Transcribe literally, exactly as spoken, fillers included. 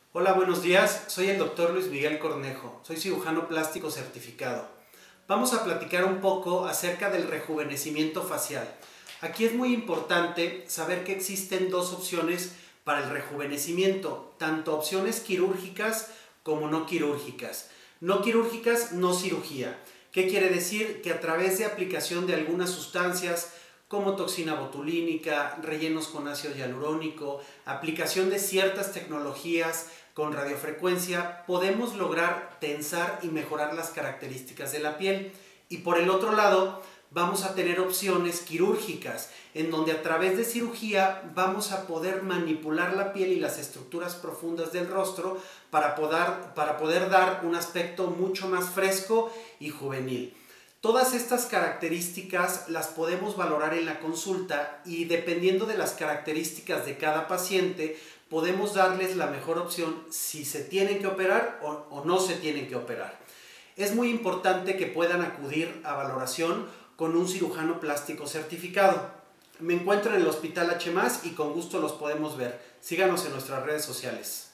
Hola, buenos días. Soy el doctor Luis Miguel Cornejo. Soy cirujano plástico certificado. Vamos a platicar un poco acerca del rejuvenecimiento facial. Aquí es muy importante saber que existen dos opciones para el rejuvenecimiento, tanto opciones quirúrgicas como no quirúrgicas. No quirúrgicas, no cirugía. ¿Qué quiere decir? Que a través de aplicación de algunas sustancias como toxina botulínica, rellenos con ácido hialurónico, aplicación de ciertas tecnologías con radiofrecuencia, podemos lograr tensar y mejorar las características de la piel. Y por el otro lado, vamos a tener opciones quirúrgicas, en donde a través de cirugía vamos a poder manipular la piel y las estructuras profundas del rostro para poder, para poder dar un aspecto mucho más fresco y juvenil. Todas estas características las podemos valorar en la consulta y dependiendo de las características de cada paciente, podemos darles la mejor opción si se tienen que operar o, o no se tienen que operar. Es muy importante que puedan acudir a valoración con un cirujano plástico certificado. Me encuentro en el Hospital H más y con gusto los podemos ver. Síganos en nuestras redes sociales.